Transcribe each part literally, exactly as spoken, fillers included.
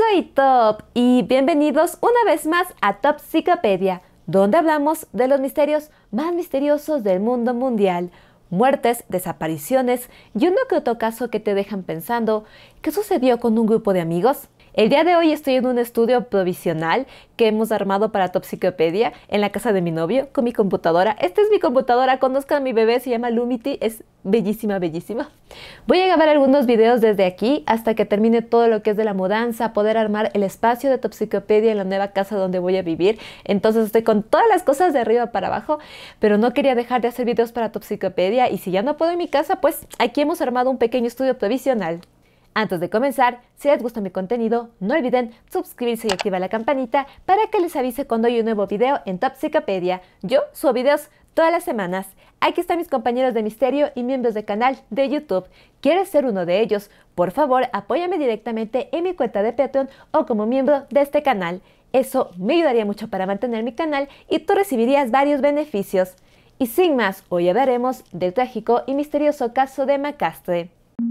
Soy Top y bienvenidos una vez más a Topsicopedia, donde hablamos de los misterios más misteriosos del mundo mundial. Muertes, desapariciones y uno que otro caso que te dejan pensando ¿qué sucedió con un grupo de amigos? El día de hoy estoy en un estudio provisional que hemos armado para Topsicopedia en la casa de mi novio con mi computadora. Esta es mi computadora, conozcan a mi bebé, se llama Lumity, es bellísima, bellísima. Voy a grabar algunos videos desde aquí hasta que termine todo lo que es de la mudanza, poder armar el espacio de Topsicopedia en la nueva casa donde voy a vivir. Entonces estoy con todas las cosas de arriba para abajo, pero no quería dejar de hacer videos para Topsicopedia y si ya no puedo en mi casa, pues aquí hemos armado un pequeño estudio provisional. Antes de comenzar, si les gusta mi contenido, no olviden suscribirse y activar la campanita para que les avise cuando hay un nuevo video en Topsicopedia. Yo subo videos todas las semanas. Aquí están mis compañeros de misterio y miembros del canal de YouTube. ¿Quieres ser uno de ellos? Por favor, apóyame directamente en mi cuenta de Patreon o como miembro de este canal. Eso me ayudaría mucho para mantener mi canal y tú recibirías varios beneficios. Y sin más, hoy hablaremos del trágico y misterioso caso de Macastre.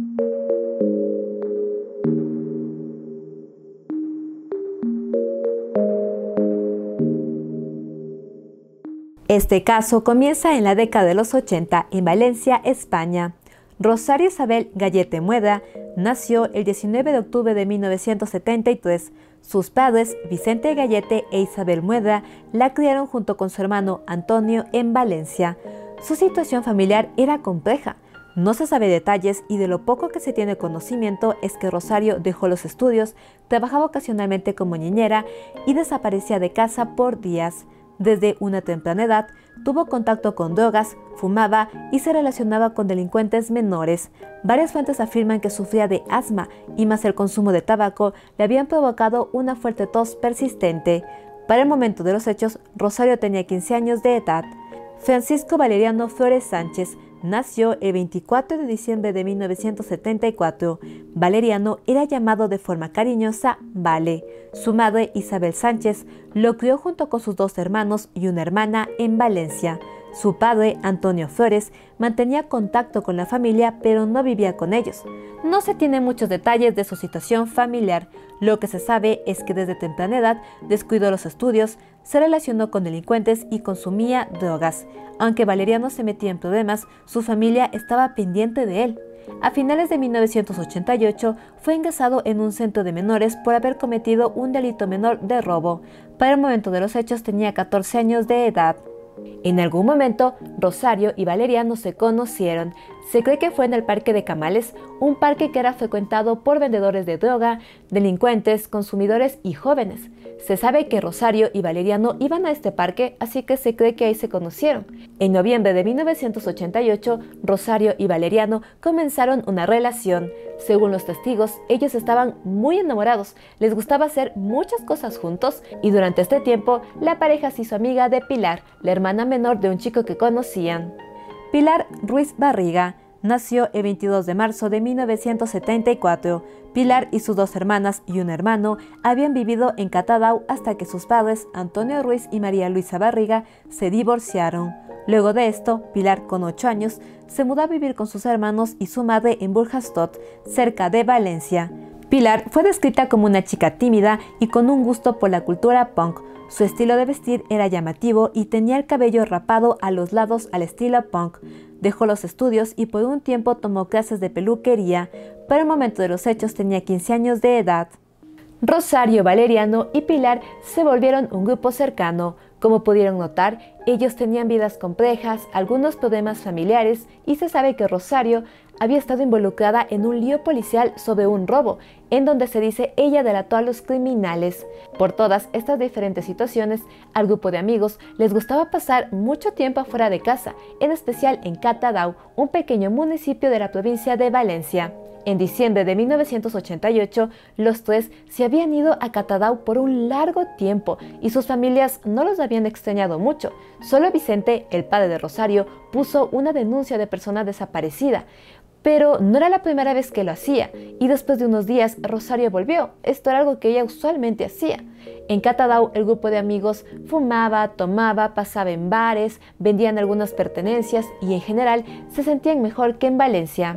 Este caso comienza en la década de los ochenta en Valencia, España. Rosario Isabel Gallete Mueda nació el diecinueve de octubre de mil novecientos setenta y tres. Sus padres, Vicente Gallete e Isabel Mueda, la criaron junto con su hermano Antonio en Valencia. Su situación familiar era compleja. No se sabe detalles y de lo poco que se tiene conocimiento es que Rosario dejó los estudios, trabajaba ocasionalmente como niñera y desaparecía de casa por días. Desde una temprana edad, tuvo contacto con drogas, fumaba y se relacionaba con delincuentes menores. Varias fuentes afirman que sufría de asma y más el consumo de tabaco le habían provocado una fuerte tos persistente. Para el momento de los hechos, Rosario tenía quince años de edad. Francisco Valeriano Flores Sánchez nació el veinticuatro de diciembre de mil novecientos setenta y cuatro. Valeriano era llamado de forma cariñosa Vale. Su madre, Isabel Sánchez, lo crió junto con sus dos hermanos y una hermana en Valencia. Su padre, Antonio Flores, mantenía contacto con la familia, pero no vivía con ellos. No se tienen muchos detalles de su situación familiar. Lo que se sabe es que desde temprana edad descuidó los estudios, se relacionó con delincuentes y consumía drogas. Aunque Valeriano se metía en problemas, su familia estaba pendiente de él. A finales de mil novecientos ochenta y ocho fue ingresado en un centro de menores por haber cometido un delito menor de robo. Para el momento de los hechos tenía catorce años de edad. En algún momento, Rosario y Valeriano se conocieron. Se cree que fue en el Parque de Camales, un parque que era frecuentado por vendedores de droga, delincuentes, consumidores y jóvenes. Se sabe que Rosario y Valeriano iban a este parque, así que se cree que ahí se conocieron. En noviembre de mil novecientos ochenta y ocho, Rosario y Valeriano comenzaron una relación. Según los testigos, ellos estaban muy enamorados, les gustaba hacer muchas cosas juntos y durante este tiempo la pareja se hizo amiga de Pilar, la hermana menor de un chico que conocían. Pilar Ruiz Barriga nació el veintidós de marzo de mil novecientos setenta y cuatro. Pilar y sus dos hermanas y un hermano habían vivido en Catadau hasta que sus padres, Antonio Ruiz y María Luisa Barriga, se divorciaron. Luego de esto, Pilar, con ocho años, se mudó a vivir con sus hermanos y su madre en Burjastot, cerca de Valencia. Pilar fue descrita como una chica tímida y con un gusto por la cultura punk. Su estilo de vestir era llamativo y tenía el cabello rapado a los lados al estilo punk. Dejó los estudios y por un tiempo tomó clases de peluquería. Para el momento de los hechos tenía quince años de edad. Rosario, Valeriano y Pilar se volvieron un grupo cercano. Como pudieron notar, ellos tenían vidas complejas, algunos problemas familiares y se sabe que Rosario había estado involucrada en un lío policial sobre un robo, en donde se dice ella delató a los criminales. Por todas estas diferentes situaciones, al grupo de amigos les gustaba pasar mucho tiempo afuera de casa, en especial en Catadau, un pequeño municipio de la provincia de Valencia. En diciembre de mil novecientos ochenta y ocho, los tres se habían ido a Catadau por un largo tiempo y sus familias no los habían extrañado mucho. Solo Vicente, el padre de Rosario, puso una denuncia de persona desaparecida. Pero no era la primera vez que lo hacía, y después de unos días Rosario volvió. Esto era algo que ella usualmente hacía. En Catadau el grupo de amigos fumaba, tomaba, pasaba en bares, vendían algunas pertenencias y en general se sentían mejor que en Valencia.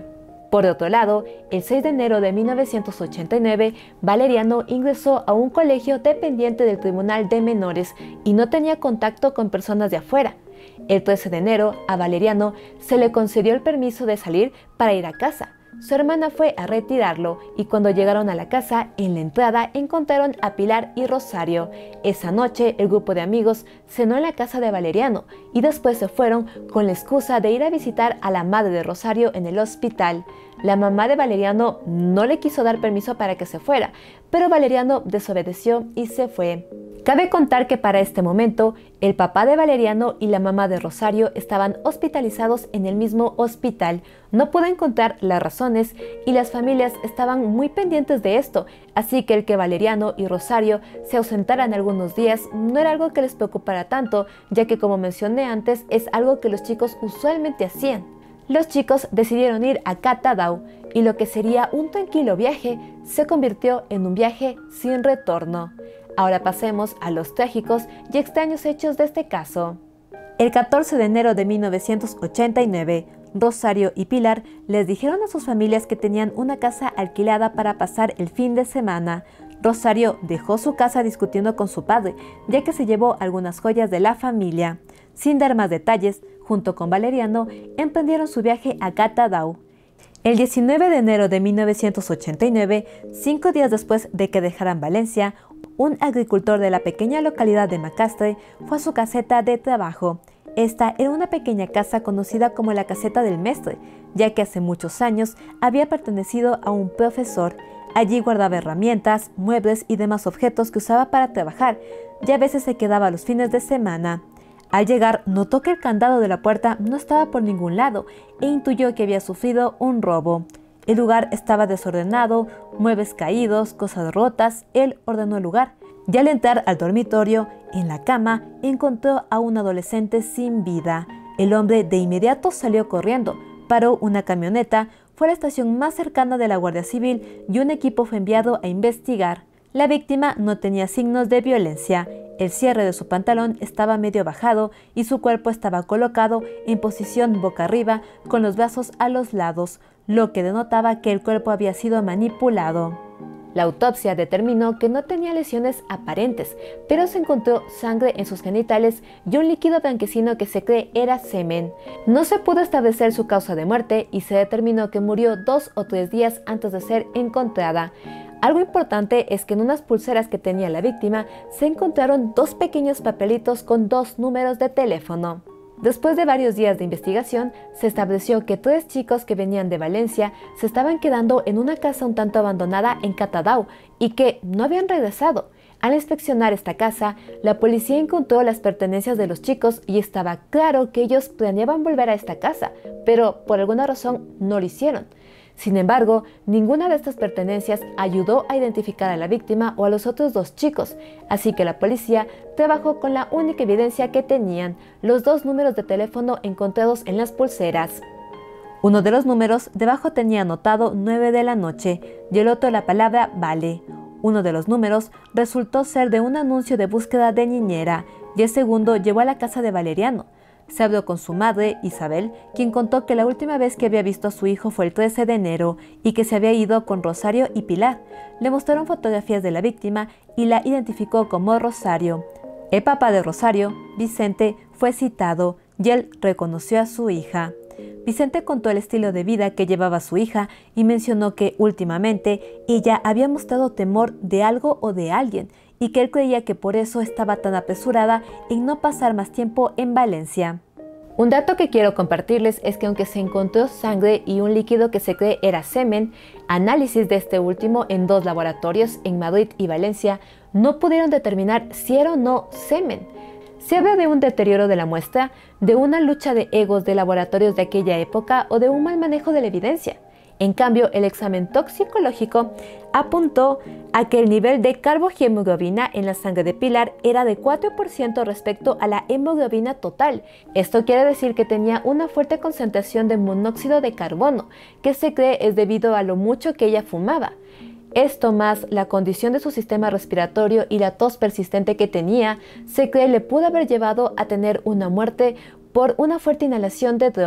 Por otro lado, el seis de enero de mil novecientos ochenta y nueve, Valeriano ingresó a un colegio dependiente del Tribunal de Menores y no tenía contacto con personas de afuera. El trece de enero, a Valeriano se le concedió el permiso de salir para ir a casa. Su hermana fue a retirarlo y cuando llegaron a la casa, en la entrada encontraron a Pilar y Rosario. Esa noche, el grupo de amigos cenó en la casa de Valeriano y después se fueron con la excusa de ir a visitar a la madre de Rosario en el hospital. La mamá de Valeriano no le quiso dar permiso para que se fuera, pero Valeriano desobedeció y se fue. Cabe contar que para este momento, el papá de Valeriano y la mamá de Rosario estaban hospitalizados en el mismo hospital. No pudo encontrar las razones y las familias estaban muy pendientes de esto, así que el que Valeriano y Rosario se ausentaran algunos días no era algo que les preocupara tanto, ya que como mencioné antes, es algo que los chicos usualmente hacían. Los chicos decidieron ir a Catadau y lo que sería un tranquilo viaje se convirtió en un viaje sin retorno. Ahora pasemos a los trágicos y extraños hechos de este caso. El catorce de enero de mil novecientos ochenta y nueve, Rosario y Pilar les dijeron a sus familias que tenían una casa alquilada para pasar el fin de semana. Rosario dejó su casa discutiendo con su padre, ya que se llevó algunas joyas de la familia. Sin dar más detalles, junto con Valeriano, emprendieron su viaje a Catadau. El diecinueve de enero de mil novecientos ochenta y nueve, cinco días después de que dejaran Valencia, un agricultor de la pequeña localidad de Macastre fue a su caseta de trabajo. Esta era una pequeña casa conocida como la caseta del mestre, ya que hace muchos años había pertenecido a un profesor. Allí guardaba herramientas, muebles y demás objetos que usaba para trabajar, y a veces se quedaba los fines de semana. Al llegar, notó que el candado de la puerta no estaba por ningún lado e intuyó que había sufrido un robo. El lugar estaba desordenado, muebles caídos, cosas rotas. Él ordenó el lugar. Y al entrar al dormitorio, en la cama, encontró a un adolescente sin vida. El hombre de inmediato salió corriendo, paró una camioneta, fue a la estación más cercana de la Guardia Civil y un equipo fue enviado a investigar. La víctima no tenía signos de violencia. El cierre de su pantalón estaba medio bajado y su cuerpo estaba colocado en posición boca arriba con los brazos a los lados, lo que denotaba que el cuerpo había sido manipulado. La autopsia determinó que no tenía lesiones aparentes, pero se encontró sangre en sus genitales y un líquido blanquecino que se cree era semen. No se pudo establecer su causa de muerte y se determinó que murió dos o tres días antes de ser encontrada. Algo importante es que en unas pulseras que tenía la víctima se encontraron dos pequeños papelitos con dos números de teléfono. Después de varios días de investigación, se estableció que tres chicos que venían de Valencia se estaban quedando en una casa un tanto abandonada en Catadau y que no habían regresado. Al inspeccionar esta casa, la policía encontró las pertenencias de los chicos y estaba claro que ellos planeaban volver a esta casa, pero por alguna razón no lo hicieron. Sin embargo, ninguna de estas pertenencias ayudó a identificar a la víctima o a los otros dos chicos, así que la policía trabajó con la única evidencia que tenían, los dos números de teléfono encontrados en las pulseras. Uno de los números debajo tenía anotado nueve de la noche y el otro la palabra vale. Uno de los números resultó ser de un anuncio de búsqueda de niñera y el segundo llevó a la casa de Valeriano. Se habló con su madre, Isabel, quien contó que la última vez que había visto a su hijo fue el trece de enero y que se había ido con Rosario y Pilar. Le mostraron fotografías de la víctima y la identificó como Rosario. El papá de Rosario, Vicente, fue citado y él reconoció a su hija. Vicente contó el estilo de vida que llevaba su hija y mencionó que últimamente ella había mostrado temor de algo o de alguien y que él creía que por eso estaba tan apresurada en no pasar más tiempo en Valencia. Un dato que quiero compartirles es que aunque se encontró sangre y un líquido que se cree era semen, análisis de este último en dos laboratorios en Madrid y Valencia no pudieron determinar si era o no semen. Se habla de un deterioro de la muestra, de una lucha de egos de laboratorios de aquella época o de un mal manejo de la evidencia. En cambio, el examen toxicológico apuntó a que el nivel de carbohemoglobina en la sangre de Pilar era de cuatro por ciento respecto a la hemoglobina total. Esto quiere decir que tenía una fuerte concentración de monóxido de carbono, que se cree es debido a lo mucho que ella fumaba. Esto más la condición de su sistema respiratorio y la tos persistente que tenía, se cree le pudo haber llevado a tener una muerte por una fuerte inhalación de droga.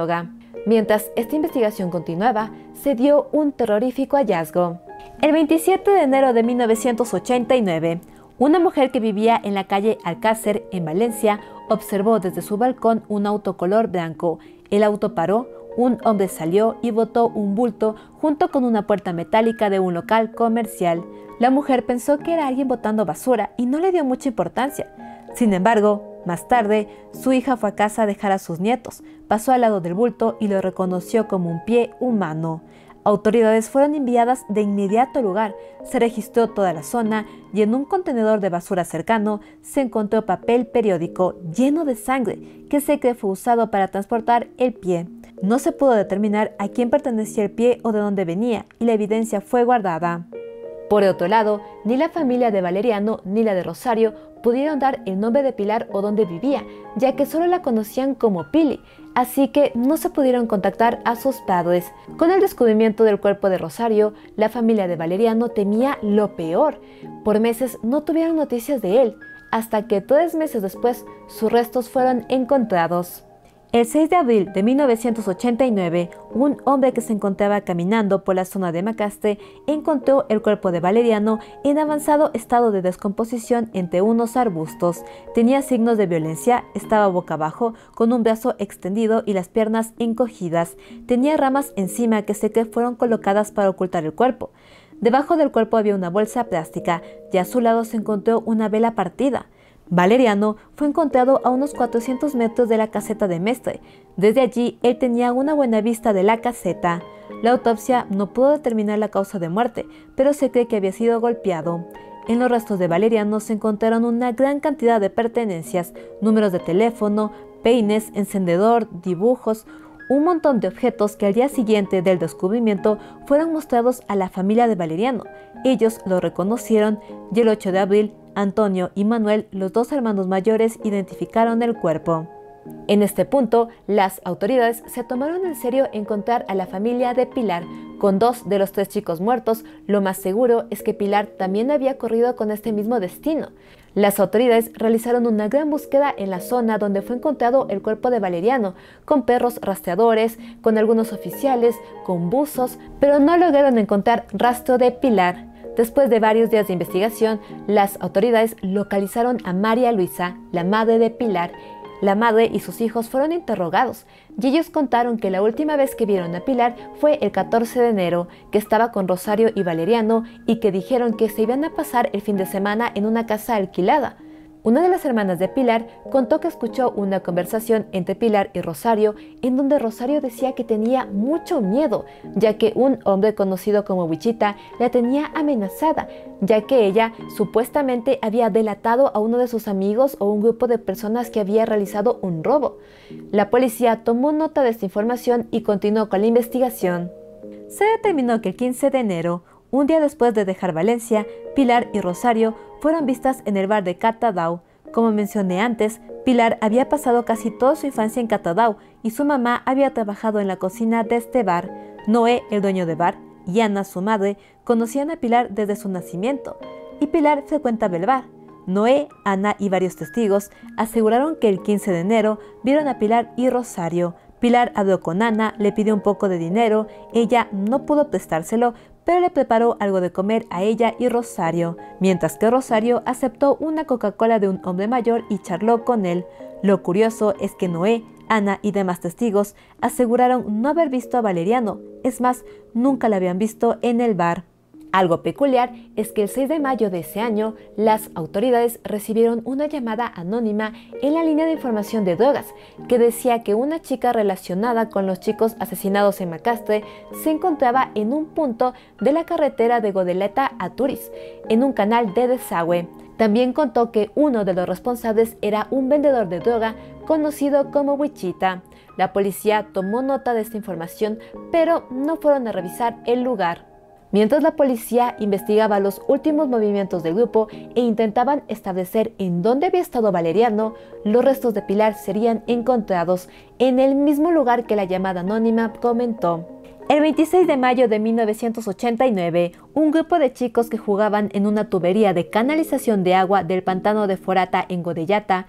Mientras esta investigación continuaba, se dio un terrorífico hallazgo. El veintisiete de enero de mil novecientos ochenta y nueve, una mujer que vivía en la calle Alcácer, en Valencia, observó desde su balcón un auto color blanco. El auto paró, un hombre salió y botó un bulto junto con una puerta metálica de un local comercial. La mujer pensó que era alguien botando basura y no le dio mucha importancia. Sin embargo, más tarde, su hija fue a casa a dejar a sus nietos, pasó al lado del bulto y lo reconoció como un pie humano. Autoridades fueron enviadas de inmediato al lugar, se registró toda la zona y en un contenedor de basura cercano se encontró papel periódico lleno de sangre que se cree fue usado para transportar el pie. No se pudo determinar a quién pertenecía el pie o de dónde venía y la evidencia fue guardada. Por otro lado, ni la familia de Valeriano ni la de Rosario pudieron dar el nombre de Pilar o dónde vivía, ya que solo la conocían como Pili, así que no se pudieron contactar a sus padres. Con el descubrimiento del cuerpo de Rosario, la familia de Valeriano temía lo peor. Por meses no tuvieron noticias de él, hasta que tres meses después sus restos fueron encontrados. El seis de abril de mil novecientos ochenta y nueve, un hombre que se encontraba caminando por la zona de Macaste encontró el cuerpo de Valeriano en avanzado estado de descomposición entre unos arbustos. Tenía signos de violencia, estaba boca abajo, con un brazo extendido y las piernas encogidas. Tenía ramas encima que se cree fueron colocadas para ocultar el cuerpo. Debajo del cuerpo había una bolsa plástica y a su lado se encontró una vela partida. Valeriano fue encontrado a unos cuatrocientos metros de la caseta de Mestre. Desde allí, él tenía una buena vista de la caseta. La autopsia no pudo determinar la causa de muerte, pero se cree que había sido golpeado. En los restos de Valeriano se encontraron una gran cantidad de pertenencias, números de teléfono, peines, encendedor, dibujos, un montón de objetos que al día siguiente del descubrimiento fueron mostrados a la familia de Valeriano. Ellos lo reconocieron y el ocho de abril, Antonio y Manuel, los dos hermanos mayores, identificaron el cuerpo. En este punto, las autoridades se tomaron en serio encontrar a la familia de Pilar. Con dos de los tres chicos muertos, lo más seguro es que Pilar también había corrido con este mismo destino. Las autoridades realizaron una gran búsqueda en la zona donde fue encontrado el cuerpo de Valeriano, con perros rastreadores, con algunos oficiales, con buzos, pero no lograron encontrar rastro de Pilar. Después de varios días de investigación, las autoridades localizaron a María Luisa, la madre de Pilar. La madre y sus hijos fueron interrogados y ellos contaron que la última vez que vieron a Pilar fue el catorce de enero, que estaba con Rosario y Valeriano y que dijeron que se iban a pasar el fin de semana en una casa alquilada. Una de las hermanas de Pilar contó que escuchó una conversación entre Pilar y Rosario en donde Rosario decía que tenía mucho miedo, ya que un hombre conocido como Wichita la tenía amenazada, ya que ella supuestamente había delatado a uno de sus amigos o un grupo de personas que había realizado un robo. La policía tomó nota de esta información y continuó con la investigación. Se determinó que el quince de enero, un día después de dejar Valencia, Pilar y Rosario fueron vistas en el bar de Catadau. Como mencioné antes, Pilar había pasado casi toda su infancia en Catadau y su mamá había trabajado en la cocina de este bar. Noé, el dueño del bar, y Ana, su madre, conocían a Pilar desde su nacimiento, y Pilar frecuentaba el bar. Noé, Ana y varios testigos aseguraron que el quince de enero vieron a Pilar y Rosario. Pilar habló con Ana, le pidió un poco de dinero, ella no pudo prestárselo, pero le preparó algo de comer a ella y Rosario, mientras que Rosario aceptó una Coca-Cola de un hombre mayor y charló con él. Lo curioso es que Noé, Ana y demás testigos aseguraron no haber visto a Valeriano, es más, nunca la habían visto en el bar. Algo peculiar es que el seis de mayo de ese año, las autoridades recibieron una llamada anónima en la línea de información de drogas que decía que una chica relacionada con los chicos asesinados en Macastre se encontraba en un punto de la carretera de Godelleta a Turis, en un canal de desagüe. También contó que uno de los responsables era un vendedor de droga conocido como Wichita. La policía tomó nota de esta información, pero no fueron a revisar el lugar. Mientras la policía investigaba los últimos movimientos del grupo e intentaban establecer en dónde había estado Valeriano, los restos de Pilar serían encontrados en el mismo lugar que la llamada anónima comentó. El veintiséis de mayo de mil novecientos ochenta y nueve, un grupo de chicos que jugaban en una tubería de canalización de agua del pantano de Forata en Godelleta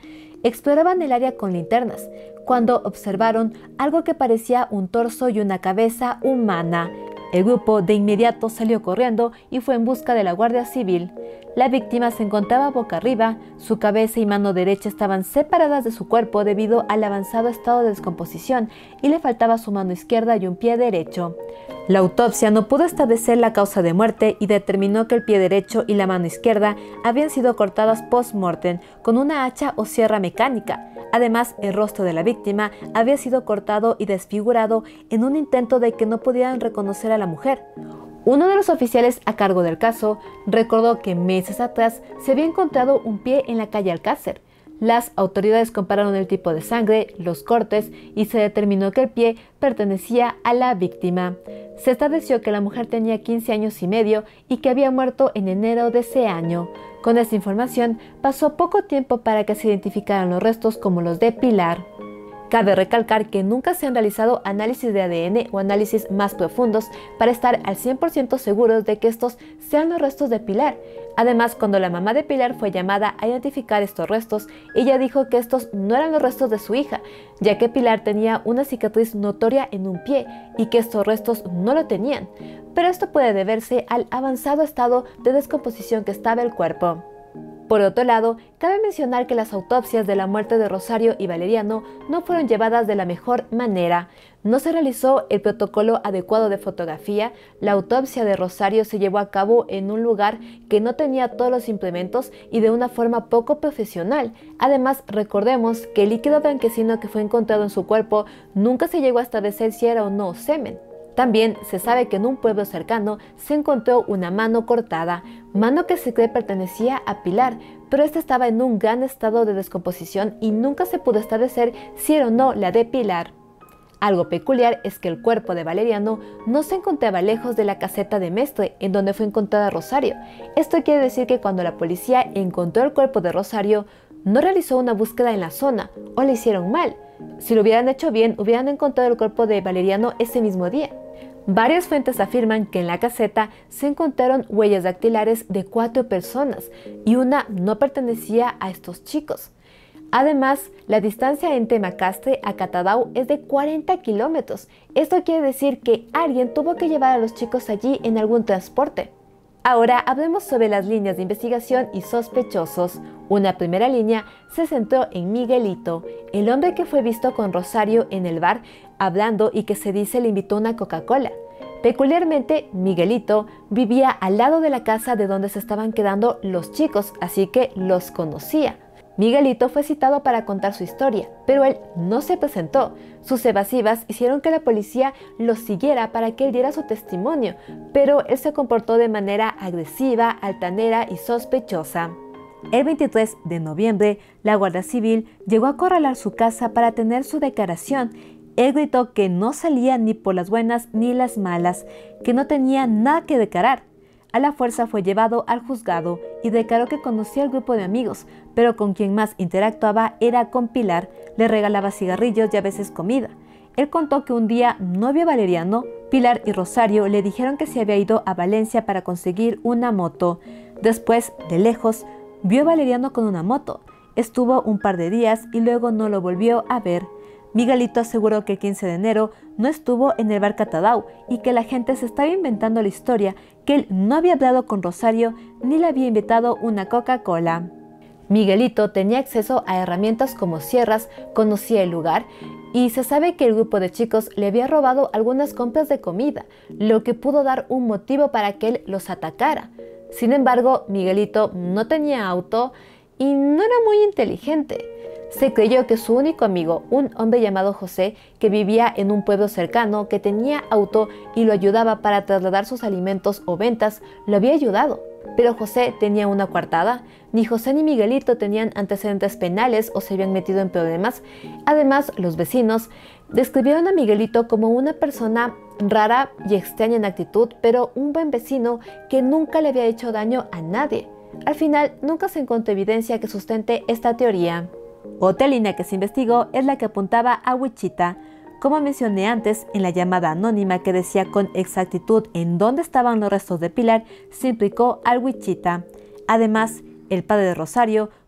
Exploraban el área con linternas, cuando observaron algo que parecía un torso y una cabeza humana. El grupo de inmediato salió corriendo y fue en busca de la Guardia Civil. La víctima se encontraba boca arriba, su cabeza y mano derecha estaban separadas de su cuerpo debido al avanzado estado de descomposición y le faltaba su mano izquierda y un pie derecho. La autopsia no pudo establecer la causa de muerte y determinó que el pie derecho y la mano izquierda habían sido cortadas post-mortem con una hacha o sierra mecánica. Además, el rostro de la víctima había sido cortado y desfigurado en un intento de que no pudieran reconocer a la mujer. Uno de los oficiales a cargo del caso recordó que meses atrás se había encontrado un pie en la calle Alcácer. Las autoridades compararon el tipo de sangre, los cortes y se determinó que el pie pertenecía a la víctima. Se estableció que la mujer tenía quince años y medio y que había muerto en enero de ese año. Con esta información pasó poco tiempo para que se identificaran los restos como los de Pilar. Cabe recalcar que nunca se han realizado análisis de A D N o análisis más profundos para estar al cien por ciento seguros de que estos sean los restos de Pilar. Además, cuando la mamá de Pilar fue llamada a identificar estos restos, ella dijo que estos no eran los restos de su hija, ya que Pilar tenía una cicatriz notoria en un pie y que estos restos no lo tenían. Pero esto puede deberse al avanzado estado de descomposición que estaba el cuerpo. Por otro lado, cabe mencionar que las autopsias de la muerte de Rosario y Valeriano no fueron llevadas de la mejor manera. No se realizó el protocolo adecuado de fotografía. La autopsia de Rosario se llevó a cabo en un lugar que no tenía todos los implementos y de una forma poco profesional. Además, recordemos que el líquido blanquecino que fue encontrado en su cuerpo nunca se llegó a establecer si era o no semen. También se sabe que en un pueblo cercano se encontró una mano cortada, mano que se cree pertenecía a Pilar, pero esta estaba en un gran estado de descomposición y nunca se pudo establecer si era o no la de Pilar. Algo peculiar es que el cuerpo de Valeriano no se encontraba lejos de la caseta de Mestre, en donde fue encontrada Rosario. Esto quiere decir que cuando la policía encontró el cuerpo de Rosario, no realizó una búsqueda en la zona, o le hicieron mal. Si lo hubieran hecho bien, hubieran encontrado el cuerpo de Valeriano ese mismo día. Varias fuentes afirman que en la caseta se encontraron huellas dactilares de cuatro personas y una no pertenecía a estos chicos. Además, la distancia entre Macastre a Catadau es de cuarenta kilómetros. Esto quiere decir que alguien tuvo que llevar a los chicos allí en algún transporte. Ahora hablemos sobre las líneas de investigación y sospechosos. Una primera línea se centró en Miguelito, el hombre que fue visto con Rosario en el bar hablando y que se dice le invitó una Coca-Cola. Peculiarmente, Miguelito vivía al lado de la casa de donde se estaban quedando los chicos, así que los conocía. Miguelito fue citado para contar su historia, pero él no se presentó. Sus evasivas hicieron que la policía lo siguiera para que él diera su testimonio, pero él se comportó de manera agresiva, altanera y sospechosa. El veintitrés de noviembre, la Guardia Civil llegó a acorralar su casa para tener su declaración. Él gritó que no salía ni por las buenas ni las malas, que no tenía nada que declarar. A la fuerza fue llevado al juzgado y declaró que conocía al grupo de amigos, pero con quien más interactuaba era con Pilar, le regalaba cigarrillos y a veces comida. Él contó que un día no vio a Valeriano, Pilar y Rosario le dijeron que se había ido a Valencia para conseguir una moto. Después, de lejos, vio a Valeriano con una moto. Estuvo un par de días y luego no lo volvió a ver. Miguelito aseguró que el quince de enero no estuvo en el bar Catadau y que la gente se estaba inventando la historia, que él no había hablado con Rosario ni le había invitado una Coca-Cola. Miguelito tenía acceso a herramientas como sierras, conocía el lugar y se sabe que el grupo de chicos le había robado algunas compras de comida, lo que pudo dar un motivo para que él los atacara. Sin embargo, Miguelito no tenía auto y no era muy inteligente. Se creyó que su único amigo, un hombre llamado José, que vivía en un pueblo cercano, que tenía auto y lo ayudaba para trasladar sus alimentos o ventas, lo había ayudado. Pero José tenía una coartada. Ni José ni Miguelito tenían antecedentes penales o se habían metido en problemas. Además, los vecinos describieron a Miguelito como una persona rara y extraña en actitud, pero un buen vecino que nunca le había hecho daño a nadie. Al final, nunca se encontró evidencia que sustente esta teoría. Otra línea que se investigó es la que apuntaba a Wichita. Como mencioné antes, en la llamada anónima que decía con exactitud en dónde estaban los restos de Pilar, se implicó al Wichita. Además, el padre de Rosario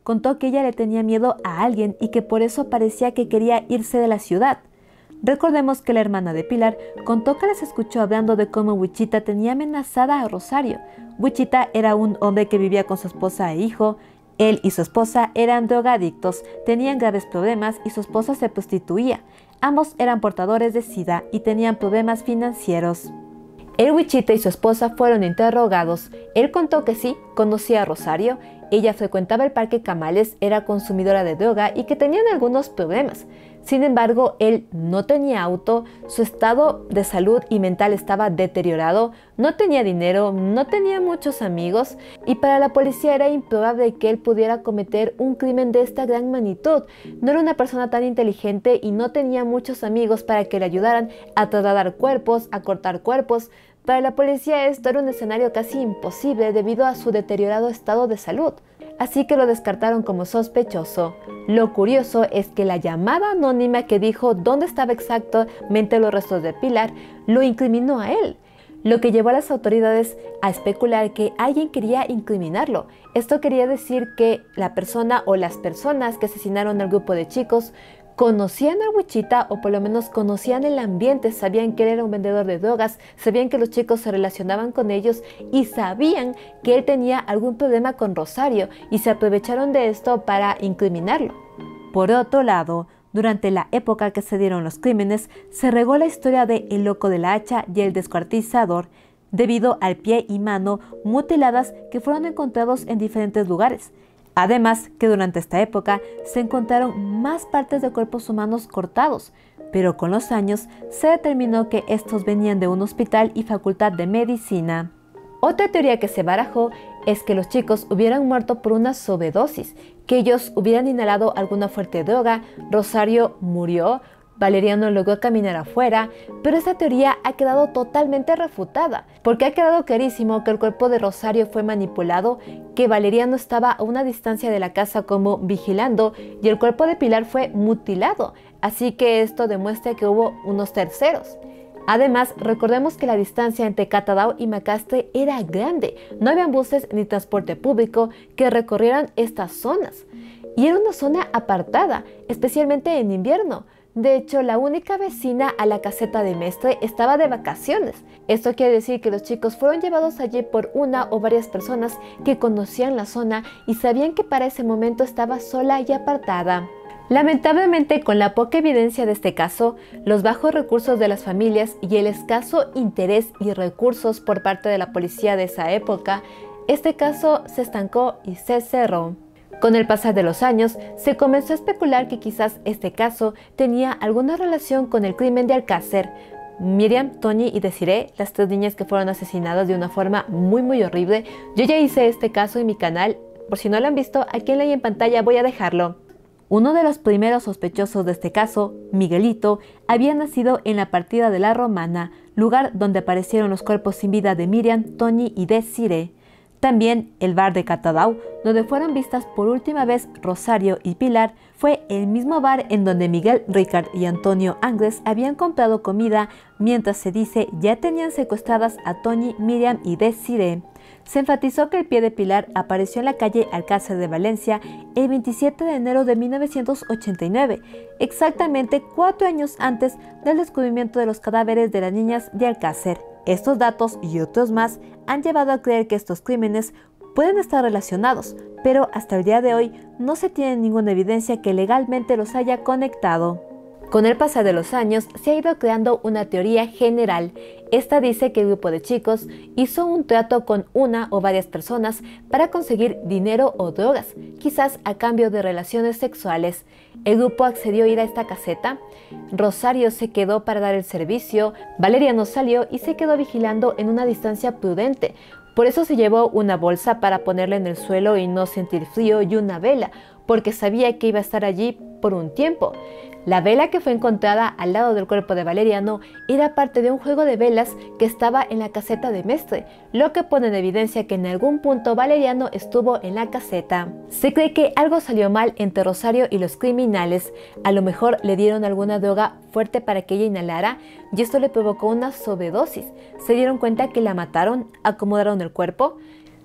contó que ella le tenía miedo a alguien y que por eso parecía que quería irse de la ciudad. Recordemos que la hermana de Pilar contó que las escuchó hablando de cómo Wichita tenía amenazada a Rosario. Wichita era un hombre que vivía con su esposa e hijo. Él y su esposa eran drogadictos, tenían graves problemas y su esposa se prostituía. Ambos eran portadores de SIDA y tenían problemas financieros. El Wichita y su esposa fueron interrogados. Él contó que sí, conocía a Rosario, ella frecuentaba el Parque Camales, era consumidora de droga y que tenían algunos problemas. Sin embargo, él no tenía auto, su estado de salud y mental estaba deteriorado, no tenía dinero, no tenía muchos amigos y para la policía era improbable que él pudiera cometer un crimen de esta gran magnitud. No era una persona tan inteligente y no tenía muchos amigos para que le ayudaran a trasladar cuerpos, a cortar cuerpos. Para la policía esto era un escenario casi imposible debido a su deteriorado estado de salud, así que lo descartaron como sospechoso. Lo curioso es que la llamada anónima que dijo dónde estaba exactamente los restos de Pilar lo incriminó a él, lo que llevó a las autoridades a especular que alguien quería incriminarlo. Esto quería decir que la persona o las personas que asesinaron al grupo de chicos conocían a Wichita o por lo menos conocían el ambiente, sabían que él era un vendedor de drogas, sabían que los chicos se relacionaban con ellos y sabían que él tenía algún problema con Rosario y se aprovecharon de esto para incriminarlo. Por otro lado, durante la época que se dieron los crímenes, se regó la historia de El Loco de la Hacha y el Descuartizador, debido al pie y mano mutiladas que fueron encontrados en diferentes lugares. Además que durante esta época se encontraron más partes de cuerpos humanos cortados, pero con los años se determinó que estos venían de un hospital y facultad de medicina. Otra teoría que se barajó es que los chicos hubieran muerto por una sobredosis, que ellos hubieran inhalado alguna fuerte droga, Rosario murió, Valeriano logró caminar afuera, pero esta teoría ha quedado totalmente refutada, porque ha quedado clarísimo que el cuerpo de Rosario fue manipulado, que Valeriano estaba a una distancia de la casa como vigilando y el cuerpo de Pilar fue mutilado, así que esto demuestra que hubo unos terceros. Además, recordemos que la distancia entre Catadau y Macastre era grande, no habían buses ni transporte público que recorrieran estas zonas, y era una zona apartada, especialmente en invierno. De hecho, la única vecina a la caseta de Mestre estaba de vacaciones. Esto quiere decir que los chicos fueron llevados allí por una o varias personas que conocían la zona y sabían que para ese momento estaba sola y apartada. Lamentablemente, con la poca evidencia de este caso, los bajos recursos de las familias y el escaso interés y recursos por parte de la policía de esa época, este caso se estancó y se cerró. Con el pasar de los años, se comenzó a especular que quizás este caso tenía alguna relación con el crimen de Alcácer. Miriam, Tony y Desiree, las tres niñas que fueron asesinadas de una forma muy muy horrible. Yo ya hice este caso en mi canal, por si no lo han visto, aquí en la en pantalla voy a dejarlo. Uno de los primeros sospechosos de este caso, Miguelito, había nacido en la partida de La Romana, lugar donde aparecieron los cuerpos sin vida de Miriam, Tony y Desiree. También el bar de Catadau, donde fueron vistas por última vez Rosario y Pilar, fue el mismo bar en donde Miguel Ricard y Antonio Angles habían comprado comida, mientras se dice ya tenían secuestradas a Tony, Miriam y Desiree. Se enfatizó que el pie de Pilar apareció en la calle Alcácer de Valencia el veintisiete de enero de mil novecientos ochenta y nueve, exactamente cuatro años antes del descubrimiento de los cadáveres de las niñas de Alcácer. Estos datos y otros más han llevado a creer que estos crímenes pueden estar relacionados, pero hasta el día de hoy no se tiene ninguna evidencia que legalmente los haya conectado. Con el pasar de los años se ha ido creando una teoría general. Esta dice que el grupo de chicos hizo un trato con una o varias personas para conseguir dinero o drogas, quizás a cambio de relaciones sexuales. El grupo accedió a ir a esta caseta, Rosario se quedó para dar el servicio, Valeriano salió y se quedó vigilando en una distancia prudente. Por eso se llevó una bolsa para ponerla en el suelo y no sentir frío y una vela, porque sabía que iba a estar allí por un tiempo. La vela que fue encontrada al lado del cuerpo de Valeriano era parte de un juego de velas que estaba en la caseta de Mestre, lo que pone en evidencia que en algún punto Valeriano estuvo en la caseta. Se cree que algo salió mal entre Rosario y los criminales. A lo mejor le dieron alguna droga fuerte para que ella inhalara y esto le provocó una sobredosis. Se dieron cuenta que la mataron, acomodaron el cuerpo.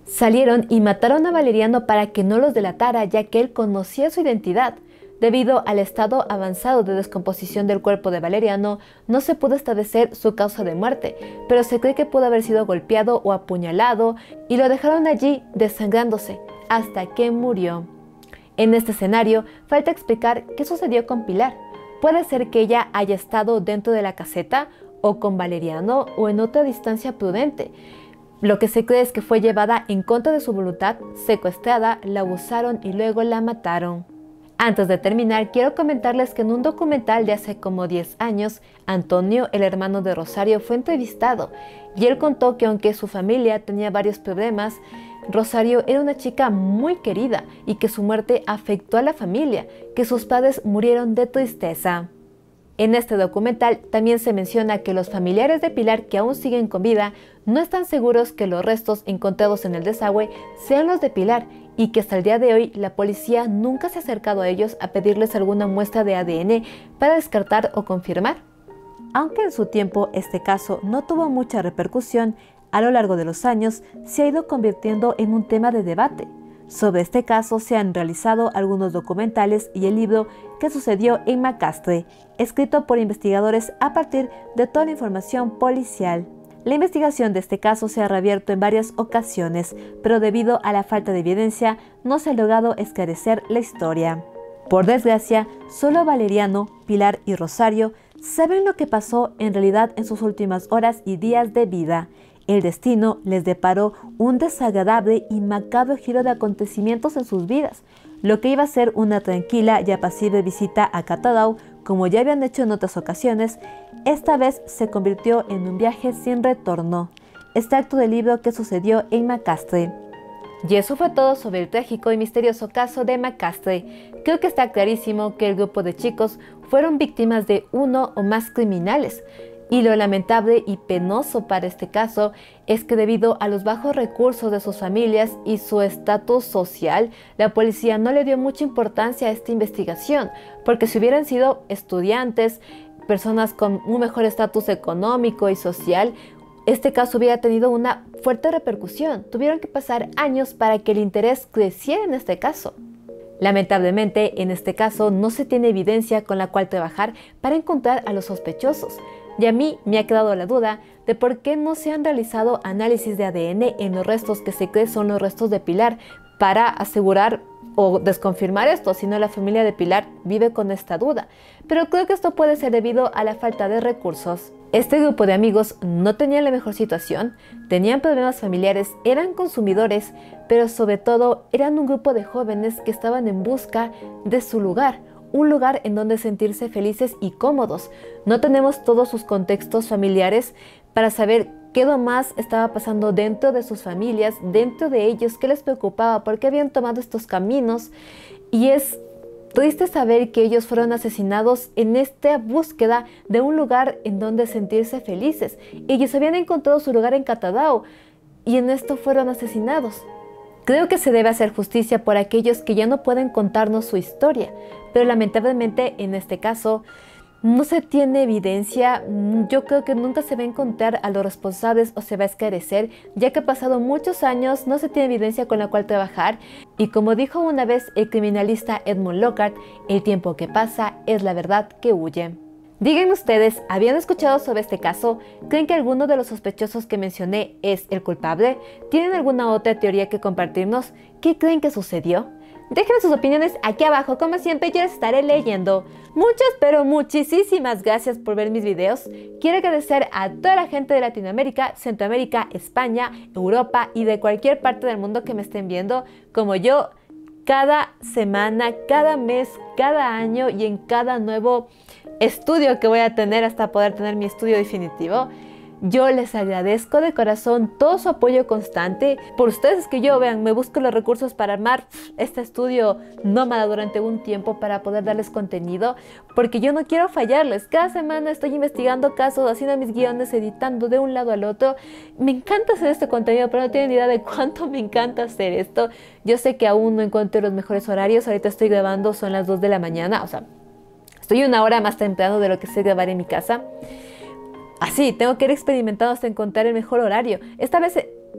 salieron y mataron a Valeriano para que no los delatara, ya que él conocía su identidad. Debido al estado avanzado de descomposición del cuerpo de Valeriano, no se pudo establecer su causa de muerte, pero se cree que pudo haber sido golpeado o apuñalado y lo dejaron allí desangrándose hasta que murió. En este escenario, falta explicar qué sucedió con Pilar. Puede ser que ella haya estado dentro de la caseta o con Valeriano o en otra distancia prudente. Lo que se cree es que fue llevada en contra de su voluntad, secuestrada, la abusaron y luego la mataron. Antes de terminar, quiero comentarles que en un documental de hace como diez años, Antonio, el hermano de Rosario, fue entrevistado y él contó que aunque su familia tenía varios problemas, Rosario era una chica muy querida y que su muerte afectó a la familia, que sus padres murieron de tristeza. En este documental también se menciona que los familiares de Pilar que aún siguen con vida no están seguros que los restos encontrados en el desagüe sean los de Pilar y que hasta el día de hoy la policía nunca se ha acercado a ellos a pedirles alguna muestra de A D N para descartar o confirmar. Aunque en su tiempo este caso no tuvo mucha repercusión, a lo largo de los años se ha ido convirtiendo en un tema de debate. Sobre este caso se han realizado algunos documentales y el libro ¿Qué sucedió en Macastre?, escrito por investigadores a partir de toda la información policial. La investigación de este caso se ha reabierto en varias ocasiones, pero debido a la falta de evidencia no se ha logrado esclarecer la historia. Por desgracia, solo Valeriano, Pilar y Rosario saben lo que pasó en realidad en sus últimas horas y días de vida. El destino les deparó un desagradable y macabro giro de acontecimientos en sus vidas. Lo que iba a ser una tranquila y apacible visita a Catadau, como ya habían hecho en otras ocasiones, esta vez se convirtió en un viaje sin retorno. Extracto del libro ¿Qué sucedió en Macastre? Y eso fue todo sobre el trágico y misterioso caso de Macastre. Creo que está clarísimo que el grupo de chicos fueron víctimas de uno o más criminales. Y lo lamentable y penoso para este caso es que debido a los bajos recursos de sus familias y su estatus social, la policía no le dio mucha importancia a esta investigación, porque si hubieran sido estudiantes, personas con un mejor estatus económico y social, este caso hubiera tenido una fuerte repercusión. Tuvieron que pasar años para que el interés creciera en este caso. Lamentablemente, en este caso no se tiene evidencia con la cual trabajar para encontrar a los sospechosos. Y a mí me ha quedado la duda de por qué no se han realizado análisis de A D N en los restos que se cree son los restos de Pilar para asegurar o desconfirmar esto, si no la familia de Pilar vive con esta duda. Pero creo que esto puede ser debido a la falta de recursos. Este grupo de amigos no tenía la mejor situación, tenían problemas familiares, eran consumidores, pero sobre todo eran un grupo de jóvenes que estaban en busca de su lugar. Un lugar en donde sentirse felices y cómodos. No tenemos todos sus contextos familiares para saber qué más estaba pasando dentro de sus familias, dentro de ellos, qué les preocupaba, por qué habían tomado estos caminos. Y es triste saber que ellos fueron asesinados en esta búsqueda de un lugar en donde sentirse felices. Ellos habían encontrado su lugar en Catadau y en esto fueron asesinados. Creo que se debe hacer justicia por aquellos que ya no pueden contarnos su historia, pero lamentablemente en este caso no se tiene evidencia. Yo creo que nunca se va a encontrar a los responsables o se va a esclarecer, ya que ha pasado muchos años, no se tiene evidencia con la cual trabajar y como dijo una vez el criminalista Edmund Lockhart, el tiempo que pasa es la verdad que huye. Díganme ustedes, ¿habían escuchado sobre este caso? ¿Creen que alguno de los sospechosos que mencioné es el culpable? ¿Tienen alguna otra teoría que compartirnos? ¿Qué creen que sucedió? Déjenme sus opiniones aquí abajo, como siempre yo les estaré leyendo. Muchas, pero muchísimas gracias por ver mis videos. Quiero agradecer a toda la gente de Latinoamérica, Centroamérica, España, Europa y de cualquier parte del mundo que me estén viendo, como yo, cada semana, cada mes, cada año y en cada nuevo estudio que voy a tener hasta poder tener mi estudio definitivo. Yo les agradezco de corazón todo su apoyo constante. Por ustedes que yo, vean, me busco los recursos para armar este estudio nómada durante un tiempo para poder darles contenido, porque yo no quiero fallarles. Cada semana estoy investigando casos, haciendo mis guiones, editando de un lado al otro. Me encanta hacer este contenido, pero no tienen idea de cuánto me encanta hacer esto. Yo sé que aún no encuentro los mejores horarios. Ahorita estoy grabando, son las dos de la mañana, o sea, estoy una hora más temprano de lo que sé grabar en mi casa. Así, tengo que ir experimentando hasta encontrar el mejor horario. Esta vez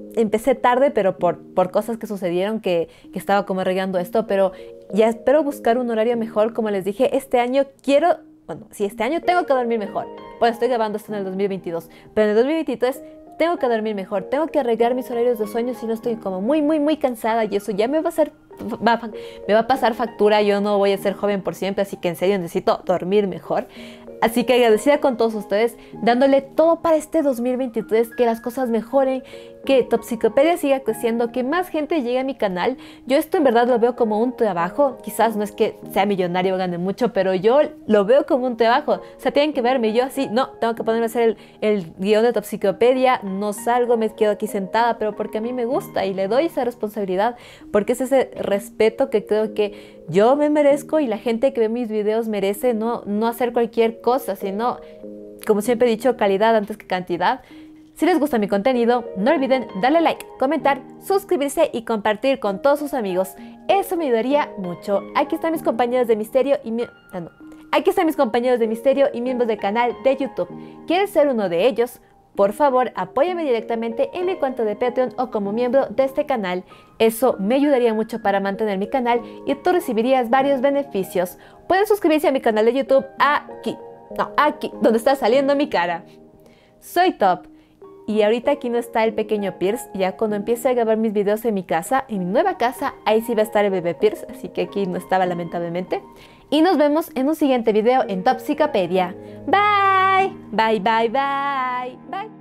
empecé tarde, pero por, por cosas que sucedieron que, que estaba como regando esto, pero ya espero buscar un horario mejor. Como les dije, este año quiero, bueno, sí, este año tengo que dormir mejor. Pues estoy grabando esto en el dos mil veintidós, pero en el dos mil veintitrés tengo que dormir mejor, tengo que arreglar mis horarios de sueño si no estoy como muy, muy, muy cansada, y eso ya me va a hacer, va, me va a pasar factura. Yo no voy a ser joven por siempre, así que en serio necesito dormir mejor. Así que agradecida con todos ustedes, dándole todo para este dos mil veintitrés, que las cosas mejoren, que Topsicopedia siga creciendo, que más gente llegue a mi canal. Yo esto en verdad lo veo como un trabajo. Quizás no es que sea millonario o gane mucho, pero yo lo veo como un trabajo. O sea, tienen que verme, yo así, no, tengo que ponerme a hacer el, el guión de Topsicopedia, no salgo, me quedo aquí sentada, pero porque a mí me gusta y le doy esa responsabilidad, porque es ese respeto que creo que yo me merezco y la gente que ve mis videos merece. No, no hacer cualquier cosa, sino, como siempre he dicho, calidad antes que cantidad. Si les gusta mi contenido, no olviden darle like, comentar, suscribirse y compartir con todos sus amigos. Eso me ayudaría mucho. Aquí están mis compañeros de misterio y mi... ah, no. Aquí están mis compañeros de misterio y miembros del canal de YouTube. ¿Quieres ser uno de ellos? Por favor, apóyame directamente en mi cuenta de Patreon o como miembro de este canal. Eso me ayudaría mucho para mantener mi canal y tú recibirías varios beneficios. Pueden suscribirse a mi canal de YouTube aquí, no, aquí, donde está saliendo mi cara. Soy Top. Y ahorita aquí no está el pequeño Pierce. Ya cuando empiece a grabar mis videos en mi casa, en mi nueva casa, ahí sí va a estar el bebé Pierce. Así que aquí no estaba, lamentablemente. Y nos vemos en un siguiente video en Topsicopedia. Bye, bye, bye, bye, bye.